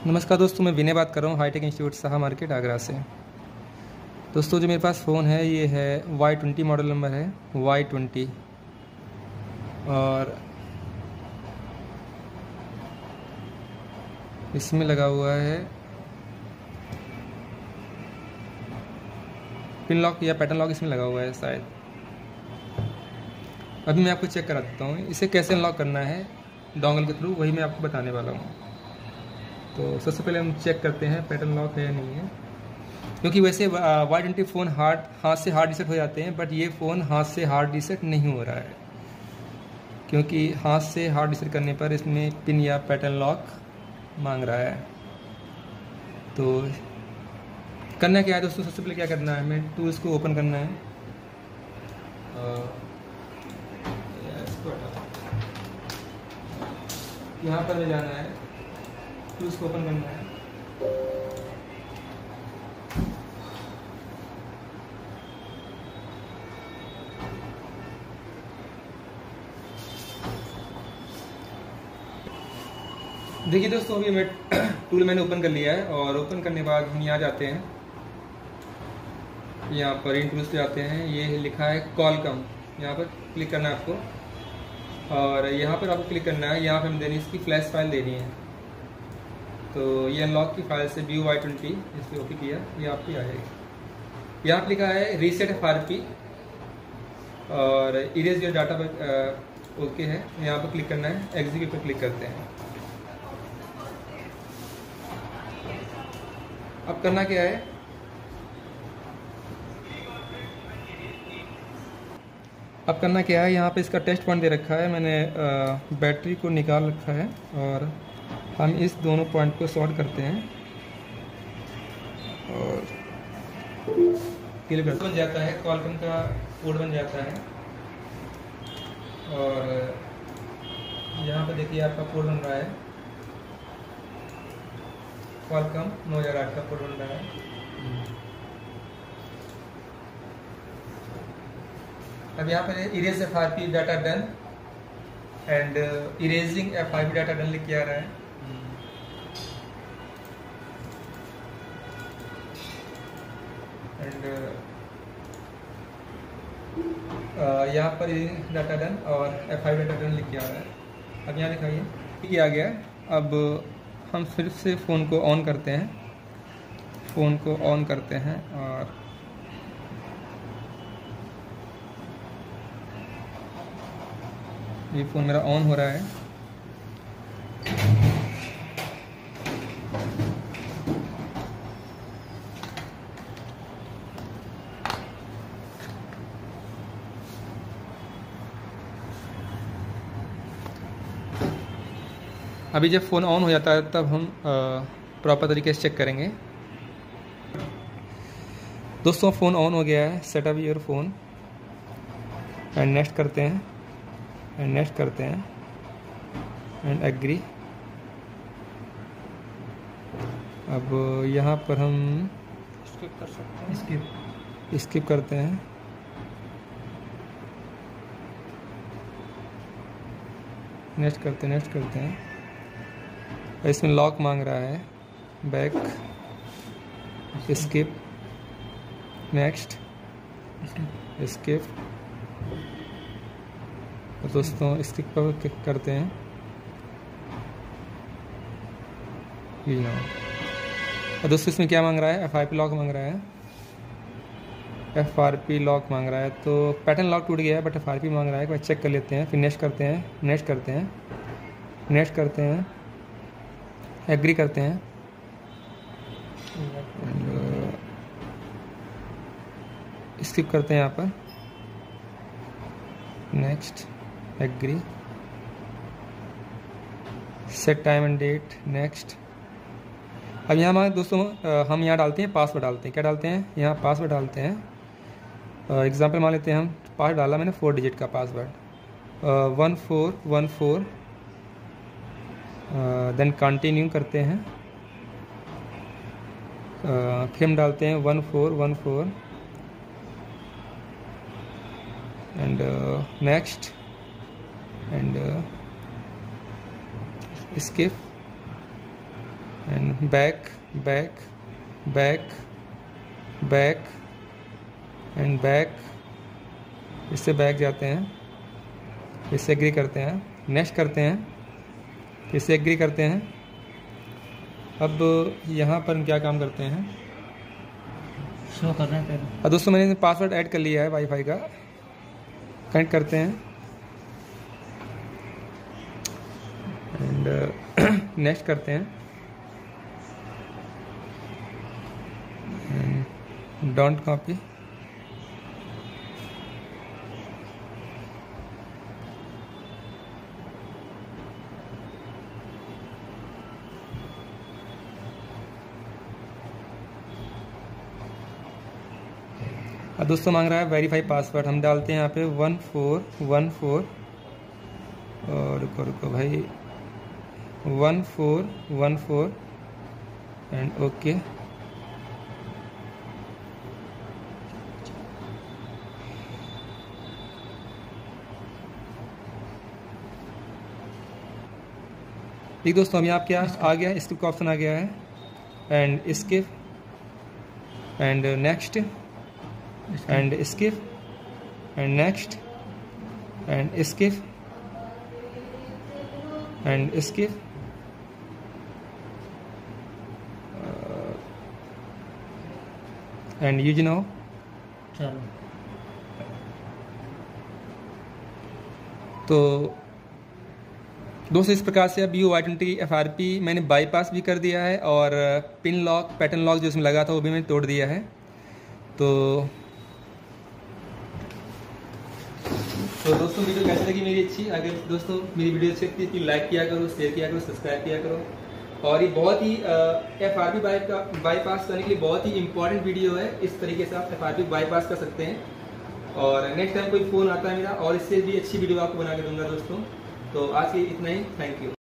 नमस्कार दोस्तों, मैं विनय बात कर रहा हूँ hi tech institute Shah market Agra से। दोस्तों जो मेरे पास फ़ोन है ये है Y20 मॉडल नंबर है Y20 और इसमें लगा हुआ है पिन लॉक या पैटर्न लॉक, इसमें लगा हुआ है शायद। अभी मैं आपको चेक करा देता हूँ इसे कैसे अनलॉक करना है डोंगल के थ्रू, वही मैं आपको बताने वाला हूँ। तो सबसे पहले हम चेक करते हैं पैटर्न लॉक है या नहीं है, क्योंकि वैसे Y20 फ़ोन हाथ से हार्ड रीसेट हो जाते हैं, बट ये फ़ोन हाथ से हार्ड रीसेट नहीं हो रहा है, क्योंकि हाथ से हार्ड रीसेट करने पर इसमें पिन या पैटर्न लॉक मांग रहा है। तो करना क्या है दोस्तों, सबसे पहले क्या करना है, हमें टूल्स को ओपन करना है। यहाँ पर ले जाना है, टूल्स को ओपन करना है। देखिए दोस्तों, अभी मैं टूल मैंने ओपन कर लिया है और ओपन करने के बाद हम यहाँ जाते हैं, यहाँ पर इन टूल्स पे जाते हैं। ये लिखा है कॉलकम, यहाँ पर क्लिक करना है आपको और यहाँ पर आपको क्लिक करना है। यहाँ पर हम देनी इसकी फ्लैश फाइल देनी है। तो ये अनलॉक की फाइल से व्यू Y20 इस पर ओके किया, ये आपकी आ जाएगी। यहाँ पर लिखा है रीसेट FRP और इरेज योर डाटा पर ओके है। यहाँ पर क्लिक करना है, एग्जीक्यूट पर क्लिक करते हैं। अब करना क्या है, यहाँ पे इसका टेस्ट पॉइंट दे रखा है, मैंने बैटरी को निकाल रखा है और हम इस दोनों पॉइंट को सॉर्ट करते हैं और क्लिक बन जाता है, कॉलकम का कोड बन जाता है। और यहाँ पे देखिए आपका कोड बन रहा है, कॉलकम 9008 का कोड बन रहा है। अब यहाँ पर erase FRP data done and erasing FRP data done लिख के आ रहा है। एंड यहाँ पर डाटा डन और FRP डाटा डन लिख के आ रहा है। अब यहाँ लिखाइए, ठीक आ गया। अब हम फिर से फ़ोन को ऑन करते हैं, और ये फ़ोन मेरा ऑन हो रहा है। अभी जब फ़ोन ऑन हो जाता है तब हम प्रॉपर तरीके से चेक करेंगे। दोस्तों फ़ोन ऑन हो गया है, setup your phone and next करते हैं एंड एग्री। अब यहाँ पर हम स्किप कर सकते हैं, स्किप करते हैं। नेक्स्ट करते हैं। इसमें लॉक मांग रहा है, बैक, स्किप, नेक्स्ट, स्किप। तो दोस्तों स्किप पर क्लिक करते हैं। और दोस्तों इसमें क्या मांग रहा है, FRP लॉक मांग रहा है, FRP लॉक मांग रहा है। तो पैटर्न लॉक टूट गया है बट FRP मांग रहा है, एक बार चेक कर लेते हैं। फिर नेक्स्ट करते हैं, एग्री करते हैं। स्किप करते हैं यहाँ पर, next, agree, set time and date, next. अब यहाँ हमारे दोस्तों हम यहाँ डालते हैं पासवर्ड डालते हैं। क्या डालते हैं, यहाँ पासवर्ड डालते हैं। एग्जांपल मान लेते हैं, हम पासवर्ड डाला मैंने 4 डिजिट का पासवर्ड, 1414। देन कंटिन्यू करते हैं। फिर हम डालते हैं 1414 and next and skip and back back back back and back, इससे बैक जाते हैं, इससे एग्री करते हैं, नेक्स्ट करते हैं, इससे एग्री करते हैं। अब यहाँ पर हम क्या काम करते हैं, शो कर रहे हैं पहले। और दोस्तों मैंने पासवर्ड ऐड कर लिया है वाईफाई का, कनेक्ट करते हैं एंड नेक्स्ट करते हैं, डोंट कॉपी, अब दोस्तों मांग रहा है वेरीफाई पासवर्ड, हम डालते हैं यहाँ पे 1414 और रुको भाई 1414 एंड ओके। ठीक दोस्तों, हम यहाँ क्या आ गया है, स्किप का ऑप्शन आ गया है and skip and next and skip and next and skip and skip and use now। चलो तो दोस्तों इस प्रकार से अब UY20 FRP मैंने बाईपास भी कर दिया है और पिन लॉक पैटर्न लॉक जो इसमें लगा था वो भी मैंने तोड़ दिया है। तो दोस्तों वीडियो कैसी लगी मेरी अच्छी, अगर दोस्तों मेरी वीडियो अच्छी लगती है तो लाइक किया करो, शेयर किया करो, सब्सक्राइब किया करो। और ये बहुत ही FRP बाईपास करने के लिए बहुत ही इंपॉर्टेंट वीडियो है, इस तरीके से आप FRP बाईपास कर सकते हैं। और नेक्स्ट टाइम कोई फ़ोन आता है मेरा और इससे भी अच्छी वीडियो आपको बना के दूंगा दोस्तों। तो आज के इतना ही, थैंक यू।